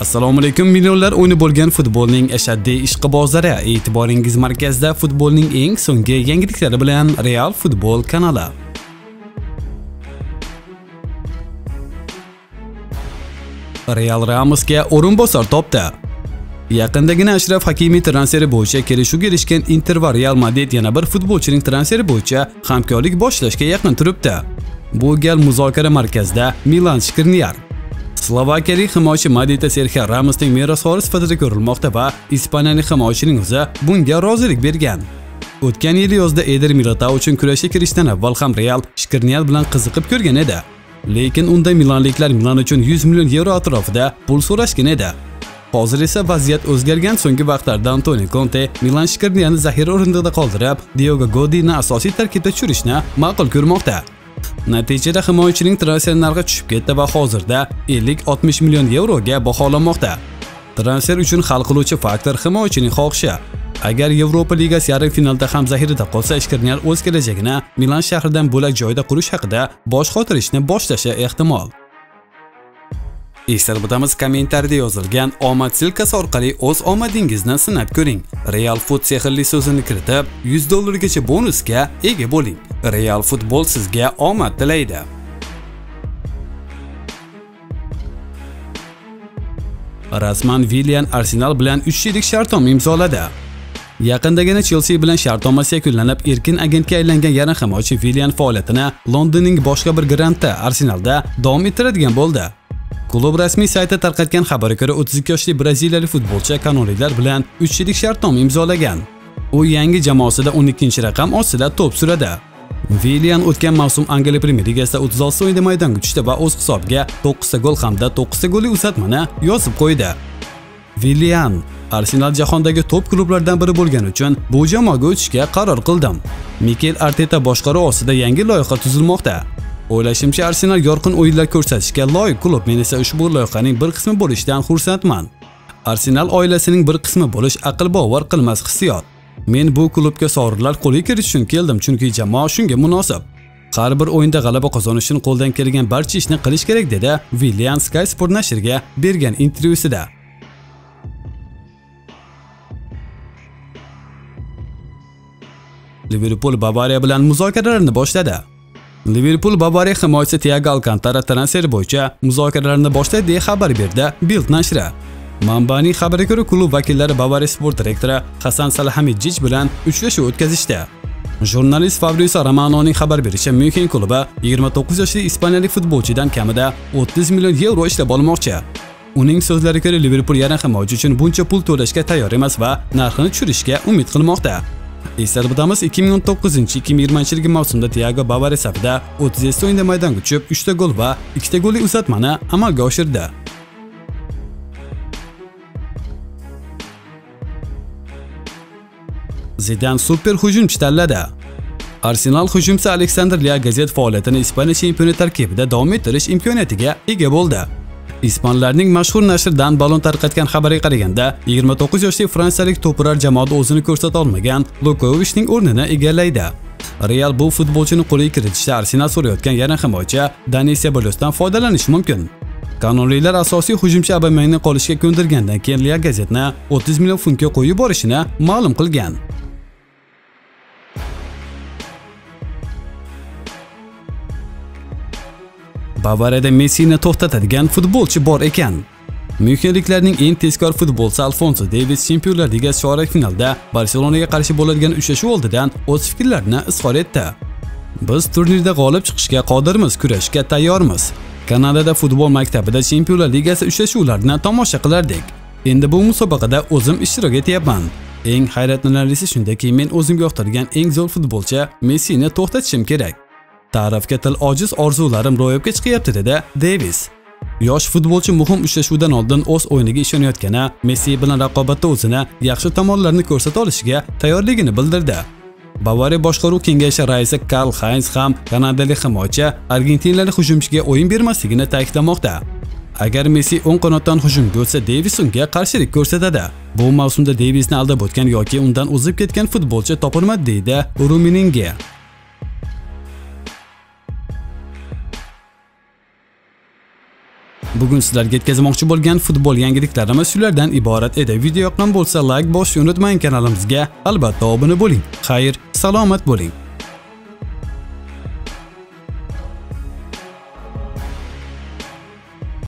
Assalomu alaykum millionlar o'yini bo'lgan futbolning ashaddiy ishqibozlari. E'tiboringiz markazida futbolning eng so'nggi yangiliklari bilan Real Futbol kanali. Real Ramosga o'rinbosar topdi. Yaqindagina Ashraf Hakimi transferi bo'yicha kelishuvga erishgan Inter va Real Madrid yana bir futbolchining transferi bo'yicha hamkorlik boshlashga yaqin turibdi. Bu gal muzokara markazida Milan Skriniar. Slovakiyalik himoyachi Madrid Sergio Ramosning merosxo'ri sifatida ko'rilmoqda va Ispaniyalik himoyachining o'zi bunga rozilik bergan. O'tgan yil yozda Eder Militao uchun kurashga kirishdan avval ham Real Skriniar bilan qiziqib ko'rgan edi. Lekin unda milanliklar Milan uchun 100 million yevro atrofida pul so'rashgan edi. Hozir esa vaziyat o'zgargan. So'nggi vaqtlarda Antonio Conte Milan Skriniarni zaxira o'rindig'ida qoldirib, Diogo Godinni asosiy tarkibda tushirishni ma'qul ko'rmoqda. Natijada himoyachining transfer narxi tushib ketdi va hozirda 50-60 million yevroga baholanmoqda. Transfer uchun hal qiluvchi faktor himoyachining xohishi. Agar Yevropa Ligasi yarim finalda ham zaxirada qolsa, Skriniar o'z kelajagini Milan shahridan bo'lak joyda qurish haqida bosh qotirishni boshlashi ehtimol. Eslatib o'tamiz, kommentariyada yozilgan omad silkasi orqali o'z omadingizni sinab ko'ring. Real Foot sehrli so'zini kiritib, $100 gacha bonusga ega bo'ling. Real Futbol sizga omad tilaydi. Rasman Willian Arsenal bilan 3 yillik shartnoma imzoladi. Yaqindagina Chelsea bilan shartnomasi yakunlanib, erkin agentga aylangan yarim himoyachi Willian faoliyatini Londonning boshqa bir grandda Arsenalda davom ettiradigan bo'ldi. Klub rasmiy sayti tarqatgan xabarga ko'ra, 32 yoshli braziliyalik futbolchi kanonliklar bilan 3 yillik shartnoma imzolagan. U yangi jamoasida 12-raqam ostida to'p suradi. Willian o'tgan mavsum Angliya Premyer Ligasida 36 o'yinda maydonga tushdi va o'z hisobiga 9 gol hamda 9 golli uzatmani yozib qo'ydi. Willian: Arsenal jahondagi top klublardan biri bo'lgani uchun bu jamoaga o'tishga qaror qildim. Mikel Arteta boshqaruvi ostida yangi loyiha tuzilmoqda. O'ylashimcha, Arsenal yorqin o'yinlar ko'rsatishga loyiq klub. Men esa ushbu loyihaning bir qismi bo'lishdan xursandman. Arsenal oilasining bir qismi bo'lish aql bovar qilmas hissiyot. Men bu klubga sovrinlar qo'lga kiritish uchun keldim, chunki jamoa shunga munosib. Har bir o'yinda g'alaba qozonish uchun qo'ldan kelgan barcha ishni qilish kerak, dedi Willian Sky Sport nashriga bergan intervyusida. Liverpool Bavariya bilan muzokaralarni boshladi. Liverpool Bavariya himoyachisi Thiago Alcantara transferi bo'yicha muzokaralarni boshladi deya xabar berdi Bild nashri. Manbaning xabariga ko'ra, klub vakillari Bavariya sport direktori Hasan Salahamidzic bilan uchrashuv o'tkazishdi. Jurnalist Fabrizio Romanoning xabar berishicha, München klubi 29 yoshli ispaniyalik futbolchidan kamida 30 million yevro ishlab olmoqchi. Uning so'zlariga ko'ra, Liverpool yarim himoyachi uchun buncha pul to'lashga tayyor emas va narxini tushirishga umid qilmoqda. Eslatib o'tamiz, 2019-2020 mavsumda Thiago Bavariya safida 37 o'yinda maydonga tushib, 3 ta gol va 2 ta golli uzatmani amalga oshirdi. Zidane super hujumchi tanladi. Arsenal hujumchisi Alexander Lacazette faoliyatini Ispaniya chempionati tarkibida davom ettirish imkoniyatiga ega bo'ldi. Ispanlarning mashhur nashri Dan Balon tarqatgan xabarga qaraganda, 29 yoshli fransiyalik to'pirar jamoada o'zini ko'rsata olmagan Lukovichning o'rnini egallaydi. Real bu futbolchini qo'lga kiritishda Arsenal so'rayotgan yarim himoyachi Dani Cebalosdan foydalanish mumkin. Kanonliklar asosiy hujumchi Aubameyangni qolishga ko'ndirgandan keyin Lacazette'ni 30 million funtga qo'yib yuborishini ma'lum qilgan. Bavariyada Messini to'xtatadigan futbolchi bor ekan. Myunxenliklarning eng tezkor futbolchisi Alfonso Davies Chempionlar Ligasi chorak finalda Barselonaga qarshi bo'ladigan uchrashuv oldidan o'z fikrlarini izhor etdi. Biz turnirda g'olib chiqishga qodirmiz, kurashga tayyormiz. Kanadada futbol maktabida Chempionlar Ligasi uchrashuvlarini tomosha qilardik. Endi bu musobaqada o'zim ishtirok etyapman. Eng hayratlanarlisi shundaki, men o'zimga yoqtirgan eng zo'r futbolchi Messini to'xtatishim kerak. Tarafga til ojiz orzularim ro'yobga chiqyapti, dedi Davis. Yosh futbolchi muhim uchrashuvdan oldin o'z o'yiniga ishonayotgani, Messi bilan raqobatda o'zini yaxshi tomonlarini ko'rsata olishiga tayyorligini bildirdi. Bavariya boshqaruv kengashi raisi Karl Heinz ham kanadalik himoyachi argentinalik hujumchiga o'yin bermasligini ta'kidlamoqda. Agar Messi o'ng qanotdan hujumga o'tsa, Davis unga qarshilik ko'rsatadi. Bu mavsumda Davisni aldab o'tgan yoki undan o'zib ketgan futbolchi topilmadi, deydi Rumininge. Bugun sizlarga yetkazmoqchi bo'lgan futbol yangiliklarimiz shulardan iborat edi. Video yoqqan bo'lsa like bosishni unutmang, kanalimizga albatta obuna bo'ling. Xayr, salomat bo'ling.